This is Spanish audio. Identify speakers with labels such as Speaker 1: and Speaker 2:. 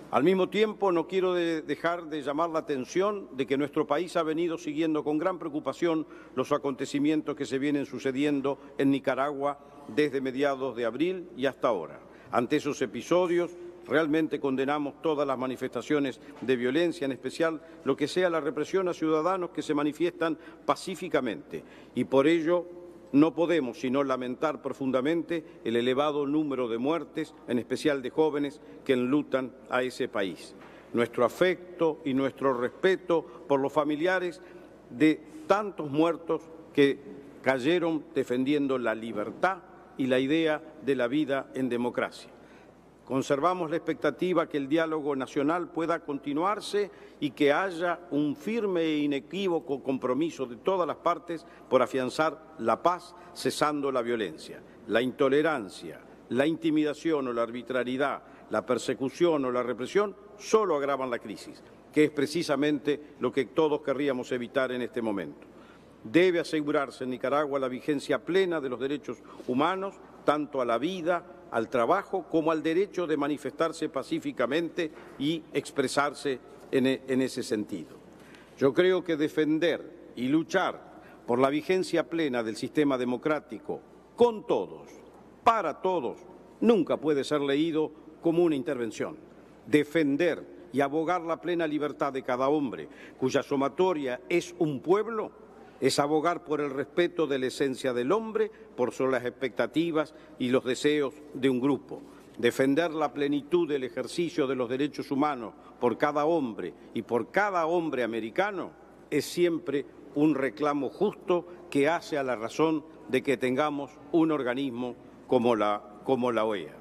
Speaker 1: Al mismo tiempo, no quiero dejar de llamar la atención de que nuestro país ha venido siguiendo con gran preocupación los acontecimientos que se vienen sucediendo en Nicaragua desde mediados de abril y hasta ahora. Ante esos episodios, realmente condenamos todas las manifestaciones de violencia, en especial lo que sea la represión a ciudadanos que se manifiestan pacíficamente, y por ello no podemos sino lamentar profundamente el elevado número de muertes, en especial de jóvenes que enlutan a ese país. Nuestro afecto y nuestro respeto por los familiares de tantos muertos que cayeron defendiendo la libertad y la idea de la vida en democracia. Conservamos la expectativa que el diálogo nacional pueda continuarse y que haya un firme e inequívoco compromiso de todas las partes por afianzar la paz, cesando la violencia. La intolerancia, la intimidación o la arbitrariedad, la persecución o la represión solo agravan la crisis, que es precisamente lo que todos querríamos evitar en este momento. Debe asegurarse en Nicaragua la vigencia plena de los derechos humanos, tanto a la vida, al trabajo, como al derecho de manifestarse pacíficamente y expresarse en ese sentido. Yo creo que defender y luchar por la vigencia plena del sistema democrático con todos, para todos, nunca puede ser leído como una intervención. Defender y abogar la plena libertad de cada hombre, cuya sumatoria es un pueblo, es abogar por el respeto de la esencia del hombre, por sobre las expectativas y los deseos de un grupo. Defender la plenitud del ejercicio de los derechos humanos por cada hombre y por cada hombre americano es siempre un reclamo justo que hace a la razón de que tengamos un organismo como la OEA.